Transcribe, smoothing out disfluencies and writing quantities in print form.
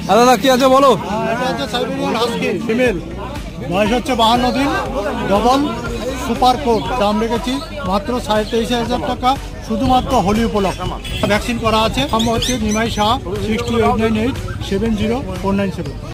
দাদা কি আছে বলো? এটা হচ্ছে সাইবেরিয়ান হাস্কি ফিমেল, বয়স হচ্ছে 52 দিন, ডবল সুপার কোট। দাম রেখেছি মাত্র 23,500 টাকা, শুধুমাত্র হোলি উপলক্ষে। ভ্যাকসিন করা আছে। নাম হচ্ছে নিমাই শাহ, 6289870497।